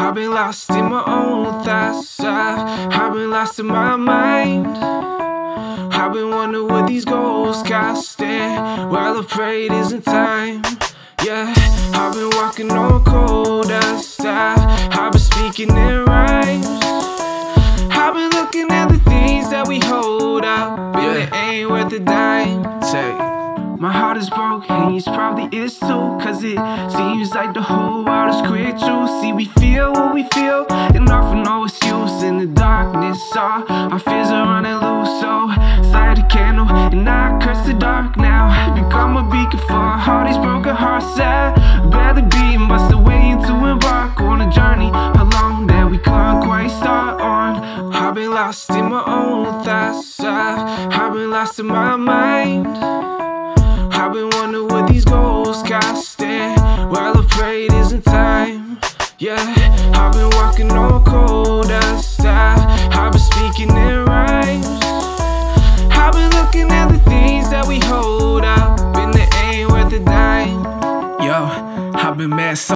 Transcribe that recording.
I've been lost in my own thoughts. I've been lost in my mind. I've been wondering what these goals cost, and well, I prayed isn't time. Yeah, I've been walking on cold dust. I've been speaking in rhymes. I've been looking at the things that we hold up, and it ain't worth a dime. My heart is broke, and yours probably is too, cause it seems like the whole world is quick to see we feel what we feel, and often no excuse in the darkness. Our fears are running loose, so light a candle, and I curse the dark now. Become a beacon for all these broken hearts that rather be must waiting to embark on a journey alone that we can't quite start on. I've been lost in my own thoughts. I've been lost in my mind. I've been wondering what these goals cost, and well, I prayed isn't time. Yeah, I've been walking on cold dust. I've been speaking in rhymes. I've been looking at the things that we hold up, and it ain't worth a dime. Yo, I've been mad.